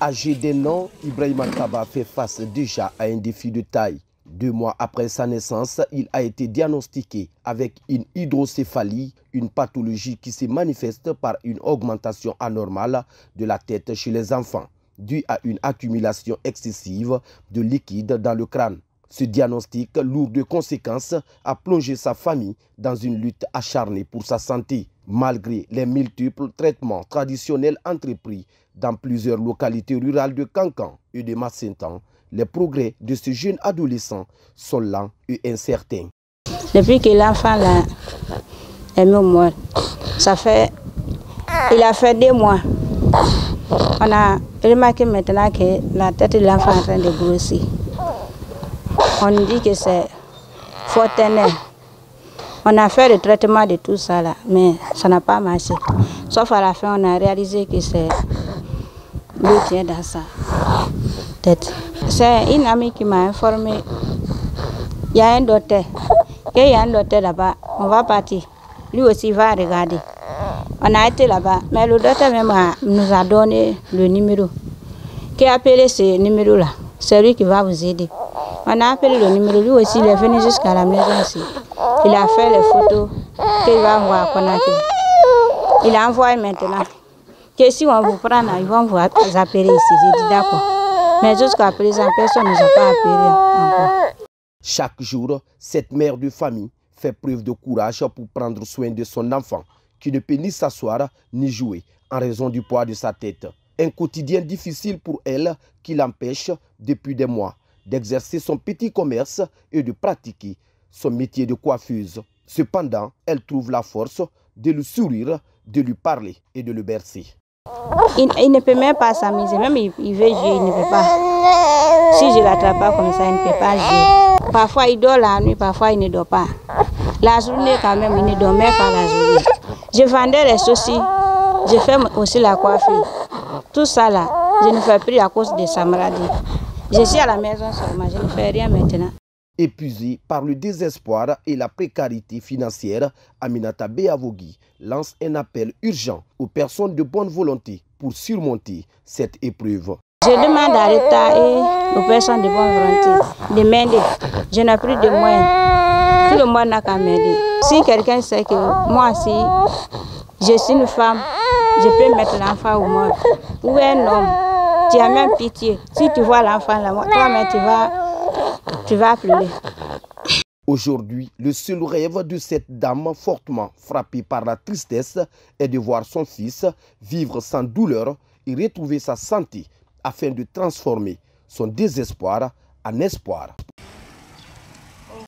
Âgé d'un an, Ibrahima Kaba fait face déjà à un défi de taille. 2 mois après sa naissance, il a été diagnostiqué avec une hydrocéphalie, une pathologie qui se manifeste par une augmentation anormale de la tête chez les enfants, due à une accumulation excessive de liquide dans le crâne. Ce diagnostic, lourd de conséquences, a plongé sa famille dans une lutte acharnée pour sa santé. Malgré les multiples traitements traditionnels entrepris dans plusieurs localités rurales de Kankan et de Massentan, les progrès de ce jeune adolescent sont lents et incertains. Depuis que l'enfant là est mort, il a fait 2 mois. On a remarqué maintenant que la tête de l'enfant est en train de grossir. On dit que c'est fortenaire. On a fait le traitement de tout ça là, mais ça n'a pas marché. Sauf à la fin, on a réalisé que c'est l'eau tient dans sa tête. C'est une amie qui m'a informé. Il y a un docteur. Il y a un docteur là-bas. On va partir. Lui aussi va regarder. On a été là-bas, mais le docteur même nous a donné le numéro. Qui a appelé ce numéro-là? C'est lui qui va vous aider. On a appelé le numéro, lui aussi il est venu jusqu'à la maison ici. Il a fait les photos qu'il va envoyer à Conakry. Il a envoyé maintenant. Que si on vous prend, ils vont vous appeler ici. J'ai dit d'accord. Mais jusqu'à présent, personne ne nous a pas appelé encore. Chaque jour, cette mère de famille fait preuve de courage pour prendre soin de son enfant, qui ne peut ni s'asseoir ni jouer en raison du poids de sa tête. Un quotidien difficile pour elle qui l'empêche depuis des mois d'exercer son petit commerce et de pratiquer son métier de coiffeuse. Cependant, elle trouve la force de lui sourire, de lui parler et de le bercer. Il ne peut même pas s'amuser, même il veut jouer, il ne peut pas. Si je ne l'attrape pas comme ça, il ne peut pas jouer. Parfois il dort la nuit, parfois il ne dort pas. La journée quand même, il ne dormait pas la journée. Je vendais les saucisses, je fais aussi la coiffure. Tout ça là, je ne fais plus à cause de sa maladie. Je suis à la maison seulement, je ne fais rien maintenant. Épuisée par le désespoir et la précarité financière, Aminata Beavogui lance un appel urgent aux personnes de bonne volonté pour surmonter cette épreuve. Je demande à l'État et aux personnes de bonne volonté de m'aider. Je n'ai plus de moyens. Tout le monde n'a qu'à m'aider. Si quelqu'un sait que moi, si je suis une femme, je peux mettre l'enfant au monde. Ou un homme, tu as même pitié. Si tu vois l'enfant là, toi-même tu vas pleurer. Aujourd'hui, le seul rêve de cette dame fortement frappée par la tristesse est de voir son fils vivre sans douleur et retrouver sa santé afin de transformer son désespoir en espoir.